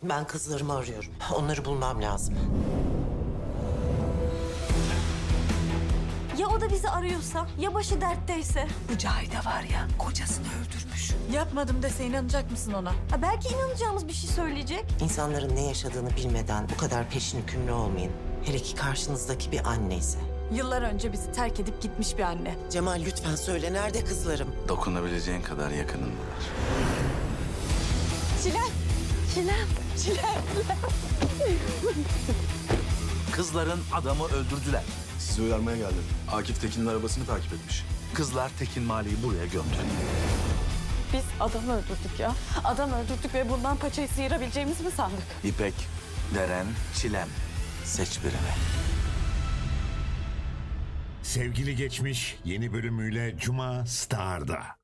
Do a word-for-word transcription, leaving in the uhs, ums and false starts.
Ben kızlarımı arıyorum. Onları bulmam lazım. Ya o da bizi arıyorsa, ya başı dertteyse? Bu Cahide var ya, kocasını öldürmüş. Yapmadım dese inanacak mısın ona? Ha, belki inanacağımız bir şey söyleyecek. İnsanların ne yaşadığını bilmeden bu kadar peşin hükümlü olmayın. Hele ki karşınızdaki bir anneyse. Yıllar önce bizi terk edip gitmiş bir anne. Cemal lütfen söyle, nerede kızlarım? Dokunabileceğin kadar yakınındalar. Çilem, Çilem, Çilem. Kızların adamı öldürdüler. Sizi uyarmaya geldim. Akif Tekin'in arabasını takip etmiş. Kızlar Tekin Mali'yi buraya gömdü. Biz adam öldürdük ya. Adam öldürdük ve bundan paçayı sıyırabileceğimizi mi sandık? İpek, Deren, Çilem. Seç birini. Sevgili Geçmiş yeni bölümüyle Cuma Star'da.